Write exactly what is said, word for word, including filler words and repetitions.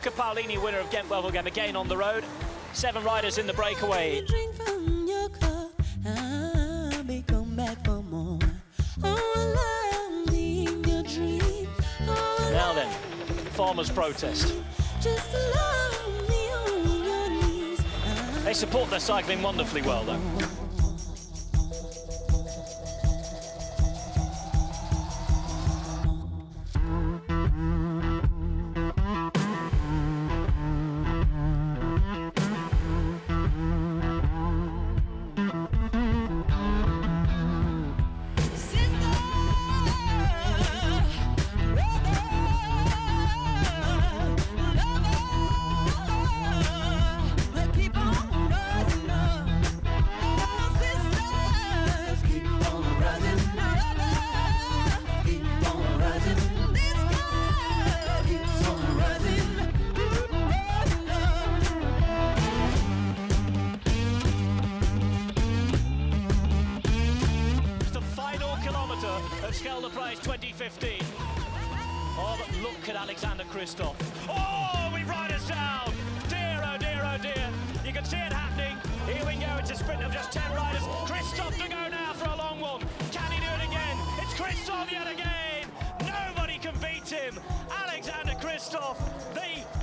Luca Paolini, winner of Ghent Wevelgem, again on the road. Seven riders in the breakaway. Drink from your cup, I'll be come back for more. Oh, allow me in your dream. Oh, Now then, farmers protest. just allow me on your knees. They support their cycling wonderfully well, though. Of Scheldeprijs twenty fifteen. Oh, but look at Alexander Kristoff. Oh, we ride us down. Dear, oh dear, oh dear. You can see it happening. Here we go. It's a sprint of just ten riders. Kristoff to go now for a long one. Can he do it again? It's Kristoff yet again. Nobody can beat him. Alexander Kristoff, the